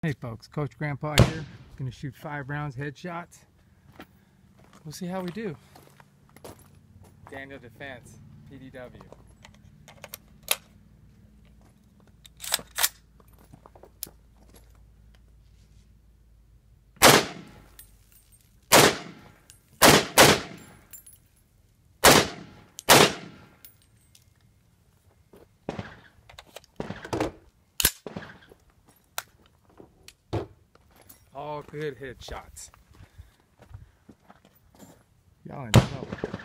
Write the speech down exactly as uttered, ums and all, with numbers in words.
Hey folks, Coach Grandpa here. Gonna shoot five rounds headshots. We'll see how we do. Daniel Defense P D W. All good headshots. Y'all in trouble.